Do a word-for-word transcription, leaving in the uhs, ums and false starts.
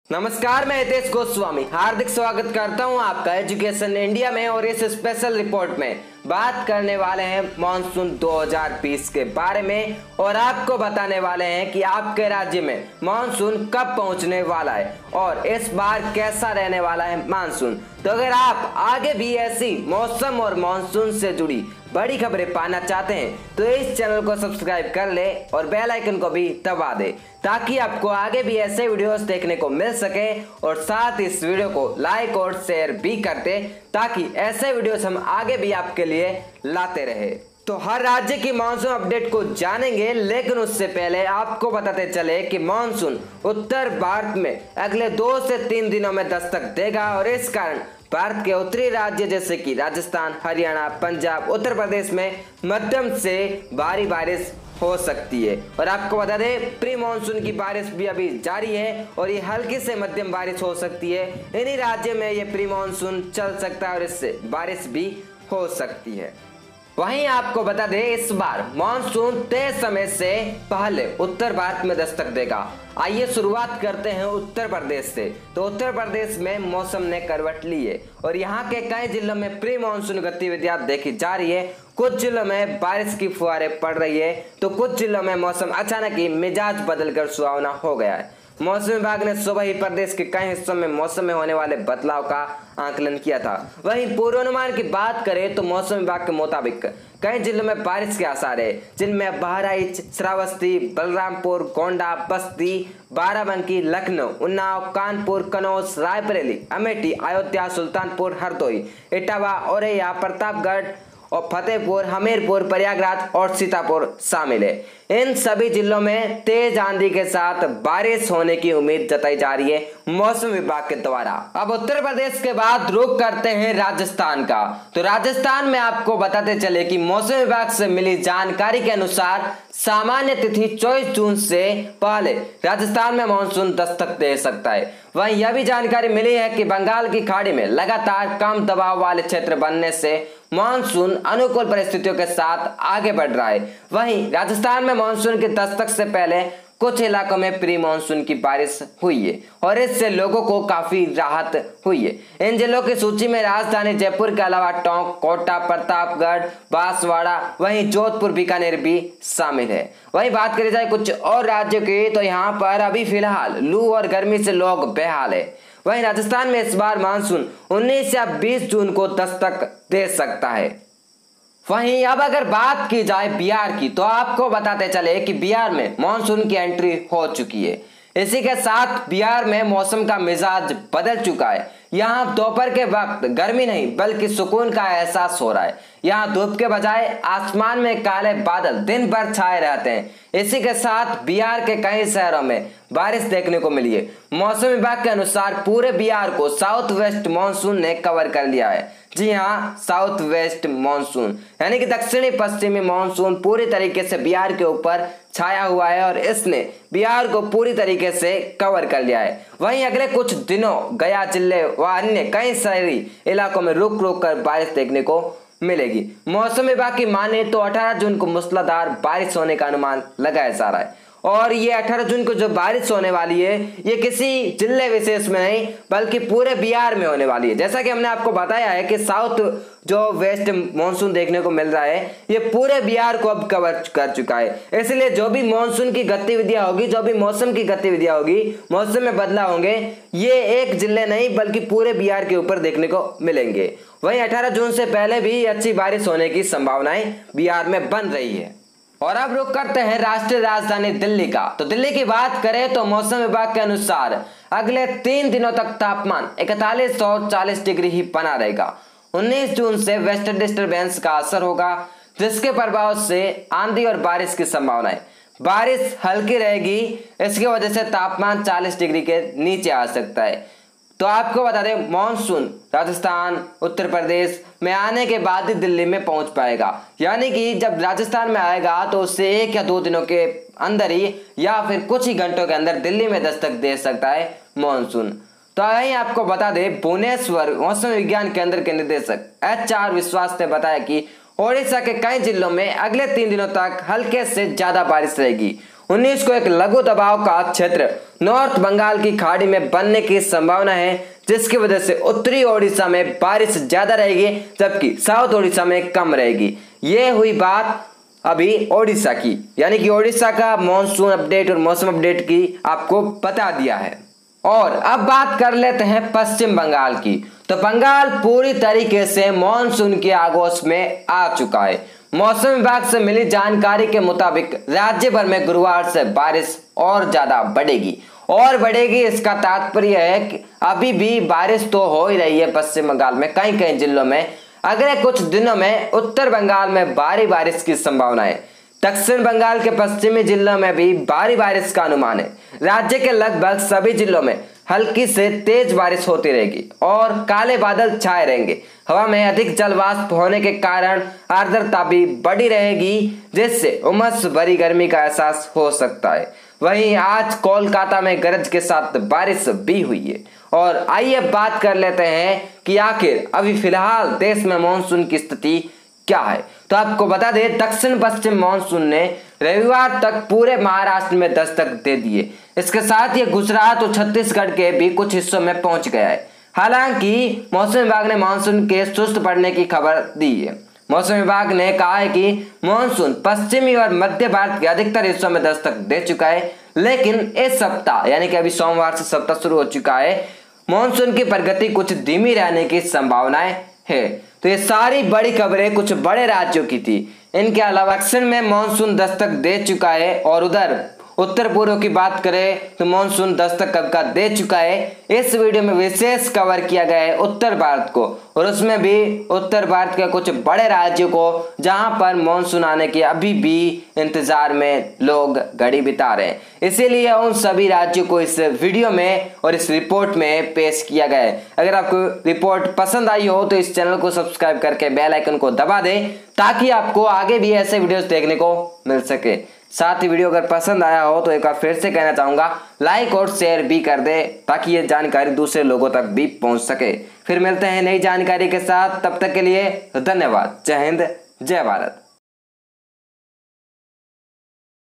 नमस्कार, मैं हितेश गोस्वामी हार्दिक स्वागत करता हूं आपका एजुकेशन इंडिया में। और इस स्पेशल रिपोर्ट में बात करने वाले हैं मानसून दो हज़ार बीस के बारे में और आपको बताने वाले हैं कि आपके राज्य में मानसून कब पहुंचने वाला है और इस बार कैसा रहने वाला है मानसून। तो अगर आप आगे भी ऐसी मौसम और मानसून से जुड़ी बड़ी खबरें पाना चाहते हैं तो इस चैनल को सब्सक्राइब कर ले और बेल आइकन को भी दबा दे ताकि आपको आगे भी ऐसे वीडियोस देखने को मिल सके। और साथ इस वीडियो को लाइक और शेयर भी कर दे ताकि ऐसे वीडियोस हम आगे भी आपके लिए लाते रहे। तो हर राज्य की मानसून अपडेट को जानेंगे, लेकिन उससे पहले आपको बताते चले कि मानसून उत्तर भारत में अगले दो से तीन दिनों में दस्तक देगा और इस कारण भारत के उत्तरी राज्य जैसे कि राजस्थान, हरियाणा, पंजाब, उत्तर प्रदेश में मध्यम से भारी बारिश हो सकती है। और आपको बता दें प्री मानसून की बारिश भी अभी जारी है और ये हल्की से मध्यम बारिश हो सकती है। इन्हीं राज्यों में ये प्री मानसून चल सकता है और इससे बारिश भी हो सकती है। वहीं आपको बता दें इस बार मानसून तय समय से पहले उत्तर भारत में दस्तक देगा। आइए शुरुआत करते हैं उत्तर प्रदेश से। तो उत्तर प्रदेश में मौसम ने करवट ली है और यहाँ के कई जिलों में प्री मानसून गतिविधियां देखी जा रही है। कुछ जिलों में बारिश की फुहारें पड़ रही है तो कुछ जिलों में मौसम अचानक ही मिजाज बदलकर सुहावना हो गया है। मौसम विभाग ने सुबह ही प्रदेश के कई हिस्सों में मौसम में होने वाले बदलाव का आकलन किया था। वहीं पूर्वानुमान की बात करें तो मौसम विभाग के मुताबिक कई जिलों में बारिश के आसार है, जिनमें बहराइच, श्रावस्ती, बलरामपुर, गोंडा, बस्ती, बाराबंकी, लखनऊ, उन्नाव, कानपुर, कनौज, रायबरेली, अमेठी, अयोध्या, सुल्तानपुर, हरदोई, इटावा, औरैया, प्रतापगढ़ और फतेहपुर, हमीरपुर, प्रयागराज और सीतापुर शामिल है। इन सभी जिलों में तेज आंधी के साथ बारिश होने की उम्मीद जताई जा रही है मौसम विभाग के द्वारा। अब उत्तर प्रदेश के बाद रुख करते हैं राजस्थान का। तो राजस्थान में आपको बताते चले कि मौसम विभाग से मिली जानकारी के अनुसार सामान्य तिथि चौबीस जून से पहले राजस्थान में मानसून दस्तक दे सकता है। वहीं यह भी जानकारी मिली है कि बंगाल की खाड़ी में लगातार कम दबाव वाले क्षेत्र बनने से मानसून अनुकूल परिस्थितियों के साथ आगे बढ़ रहा है। वहीं राजस्थान में मानसून की दस्तक से पहले कुछ इलाकों में प्री मानसून की बारिश हुई है और इससे लोगों को काफी राहत हुई है। इन जिलों की सूची में राजधानी जयपुर के अलावा टोंक, कोटा, प्रतापगढ़, बांसवाड़ा, वहीं जोधपुर, बीकानेर भी शामिल है। वहीं बात करी जाए कुछ और राज्यों की तो यहाँ पर अभी फिलहाल लू और गर्मी से लोग बेहाल है। वहीं राजस्थान में इस बार मानसून उन्नीस या बीस जून को दस्तक दे सकता है। वहीं अब अगर बात की जाए बिहार की तो आपको बताते चले कि बिहार में मानसून की एंट्री हो चुकी है। इसी के साथ बिहार में मौसम का मिजाज बदल चुका है। यहाँ दोपहर के वक्त गर्मी नहीं बल्कि सुकून का एहसास हो रहा है। यहाँ धूप के बजाय आसमान में काले बादल दिन भर छाए रहते हैं। इसी के साथ बिहार के कई शहरों में बारिश देखने को मिली है। मौसम विभाग के अनुसार पूरे बिहार को साउथ वेस्ट मानसून ने कवर कर लिया है। जी हाँ, साउथ वेस्ट मानसून यानी कि दक्षिणी पश्चिमी मानसून पूरी तरीके से बिहार के ऊपर छाया हुआ है और इसने बिहार को पूरी तरीके से कवर कर लिया है। वहीं अगले कुछ दिनों गया जिले व अन्य कई शहरी इलाकों में रुक रुक कर बारिश देखने को मिलेगी। मौसम विभाग की माने तो अठारह जून को मूसलाधार बारिश होने का अनुमान लगाया जा रहा है और ये अठारह जून को जो बारिश होने वाली है ये किसी जिले विशेष में नहीं बल्कि पूरे बिहार में होने वाली है। जैसा कि हमने आपको बताया है कि साउथ जो वेस्ट मानसून देखने को मिल रहा है ये पूरे बिहार को अब कवर कर चुका है। इसलिए जो भी मानसून की गतिविधियां होगी, जो भी मौसम की गतिविधियां होगी, मौसम में बदलाव होंगे, ये एक जिले नहीं बल्कि पूरे बिहार के ऊपर देखने को मिलेंगे। वहीं अठारह जून से पहले भी अच्छी बारिश होने की संभावनाएं बिहार में बन रही है। और अब रुक करते हैं राष्ट्रीय राजधानी दिल्ली का। तो दिल्ली की बात करें तो मौसम विभाग के अनुसार अगले तीन दिनों तक तापमान इकतालीस और चालीस डिग्री ही बना रहेगा। उन्नीस जून से वेस्टर्न डिस्टर्बेंस का असर होगा जिसके प्रभाव से आंधी और बारिश की संभावना है। बारिश हल्की रहेगी, इसकी वजह से तापमान चालीस डिग्री के नीचे आ सकता है। तो आपको बता दें मानसून राजस्थान, उत्तर प्रदेश में आने के बाद ही दिल्ली में पहुंच पाएगा। यानी कि जब राजस्थान में आएगा तो उससे एक या दो दिनों के अंदर ही या फिर कुछ ही घंटों के अंदर दिल्ली में दस्तक दे सकता है मानसून। तो यही आपको बता दें भुवनेश्वर मौसम विज्ञान केंद्र के निदेशक एच आर विश्वास ने बताया कि ओडिशा के कई जिलों में अगले तीन दिनों तक हल्के से ज्यादा बारिश रहेगी। उन्नीस को एक लघु दबाव का क्षेत्र नॉर्थ बंगाल की खाड़ी में बनने की संभावना है, जिसकी वजह से उत्तरी ओडिशा में बारिश ज्यादा रहेगी जबकि साउथ ओडिशा में कम रहेगी। ये हुई बात अभी ओडिशा की, यानी कि ओडिशा का मॉनसून अपडेट और मौसम अपडेट की आपको बता दिया है। और अब बात कर लेते हैं पश्चिम बंगाल की। तो बंगाल पूरी तरीके से मॉनसून के आगोश में आ चुका है। मौसम विभाग से मिली जानकारी के मुताबिक राज्य भर में गुरुवार से बारिश और ज्यादा बढ़ेगी और बढ़ेगी इसका तात्पर्य है कि अभी भी बारिश तो हो ही रही है पश्चिम बंगाल में कई कई जिलों में। अगले कुछ दिनों में उत्तर बंगाल में भारी बारिश की संभावना है। दक्षिण बंगाल के पश्चिमी जिलों में भी भारी बारिश का अनुमान है। राज्य के लगभग सभी जिलों में हल्की से तेज बारिश होती रहेगी और काले बादल छाए रहेंगे। हवा में अधिक जलवाष्प होने के कारण आर्द्रता भी बढ़ी रहेगी, जिससे उमस भरी गर्मी का एहसास हो सकता है। वहीं आज कोलकाता में गरज के साथ बारिश भी हुई है। और आइए बात कर लेते हैं कि आखिर अभी फिलहाल देश में मानसून की स्थिति क्या है। तो आपको बता दें, दक्षिण पश्चिम मानसून ने रविवार तक पूरे महाराष्ट्र में दस्तक दे दिए। इसके साथ ही गुजरात और छत्तीसगढ़ के भी कुछ हिस्सों में पहुंच गया है। हालांकि मौसम विभाग ने मानसून के सुस्त पड़ने की खबर दी है। मौसम विभाग ने कहा है कि मानसून पश्चिमी और मध्य भारत के अधिकतर हिस्सों में दस्तक दे चुका है, लेकिन इस सप्ताह यानी कि अभी सोमवार से सप्ताह शुरू हो चुका है, मानसून की प्रगति कुछ धीमी रहने की संभावनाएं है। तो ये सारी बड़ी खबरें कुछ बड़े राज्यों की थी। इनके अलावा दक्षिण में मानसून दस्तक दे चुका है और उधर उत्तर पूर्व की बात करें तो मानसून दस्तक कब का दे चुका है। इस वीडियो में विशेष कवर किया गया है उत्तर भारत को, और उसमें भी उत्तर भारत के कुछ बड़े राज्यों को जहां पर मानसून आने के अभी भी इंतजार में लोग घड़ी बिता रहे हैं। इसीलिए उन सभी राज्यों को इस वीडियो में और इस रिपोर्ट में पेश किया गया है। अगर आपको रिपोर्ट पसंद आई हो तो इस चैनल को सब्सक्राइब करके बेल आइकन को दबा दें, ताकि आपको आगे भी ऐसे वीडियोस देखने को मिल सके। साथ ही वीडियो अगर पसंद आया हो तो एक बार फिर से कहना चाहूंगा, लाइक और शेयर भी कर दे ताकि ये जानकारी दूसरे लोगों तक भी पहुंच सके। फिर मिलते हैं नई जानकारी के साथ, तब तक के लिए धन्यवाद। जय हिंद, जय भारत।